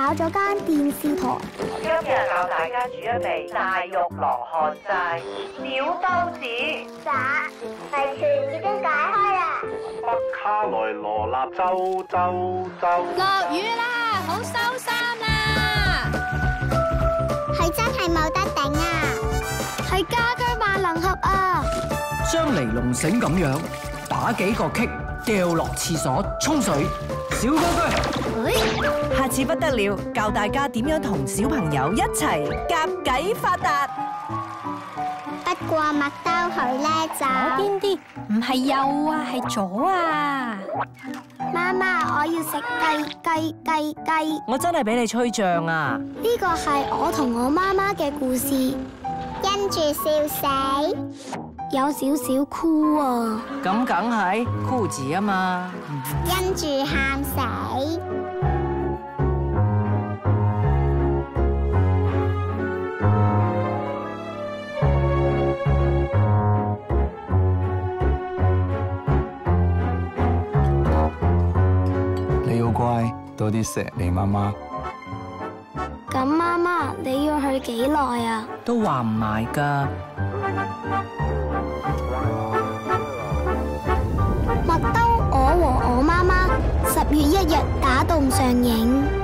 搞咗間電視台。 今日教大家煮一味大肉羅漢齋小兜子。 咋？謎團已經解開啦！ 北卡來羅納州。 落雨啦，好收衫啦！ 係真係冇得頂啊！係家居萬能盒啊！ 將尼龍繩咁樣打幾個棘，掉落廁所沖水。小哥哥， 下次不得了，教大家點樣同小朋友一齊夾計發達。 不過麥兜佢叻就邊啲？唔係右啊，係左啊！ 媽媽，我要食雞。 我真係俾你吹脹啊！ 呢個係我同我媽媽嘅故事，因住笑死，有少少酷啊！ 咁梗係酷字啊嘛！ 因住喊死。 你要乖，多啲錫你媽媽。 咁媽媽，你要去幾耐啊？ 都話唔埋㗎。 麥兜我和我媽媽10月1日打動上映。